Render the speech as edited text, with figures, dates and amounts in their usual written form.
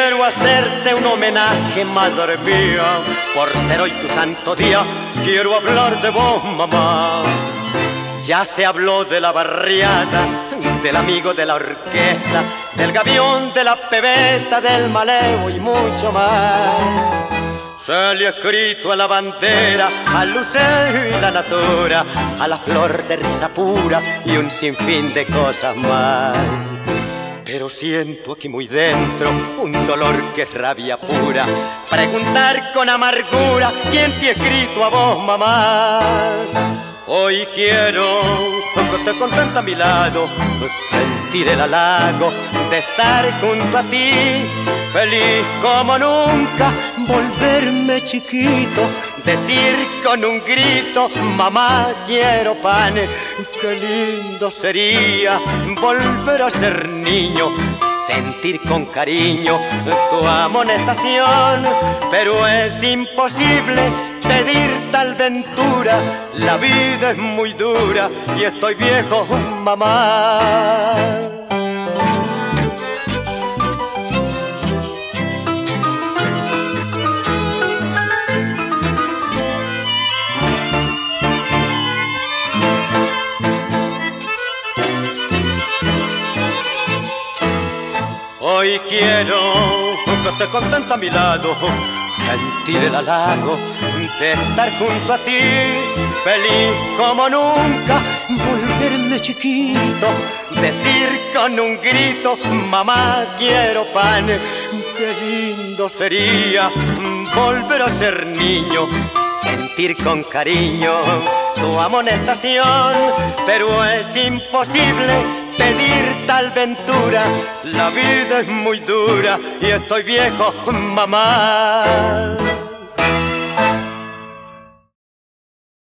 quiero hacerte un homenaje, madre mía, por ser hoy tu santo día. Quiero hablar de vos, mamá. Ya se habló de la barriada, del amigo de la orquesta, del gavión, de la pebeta, del maleo y mucho más. Se le ha escrito a la bandera, al lucero y la natura, a la flor de risa pura y un sinfín de cosas más. Pero siento aquí muy dentro un dolor que es rabia pura. Preguntar con amargura quién te ha escrito a vos, mamá. Hoy quiero, que te contenta a mi lado, sentir el halago de estar junto a ti, feliz como nunca, volverme chiquito, decir con un grito, mamá quiero pan. Qué lindo sería volver a ser niño, sentir con cariño tu amonestación, pero es imposible pedir tal ventura, la vida es muy dura y estoy viejo, mamá. Hoy quiero que te contenta a mi lado, sentir el halago de estar junto a ti, feliz como nunca, volverme chiquito, decir con un grito, mamá quiero pan. Qué lindo sería volver a ser niño, sentir con cariño tu amonestación, pero es imposible pedir tal ventura, la vida es muy dura y estoy viejo, mamá.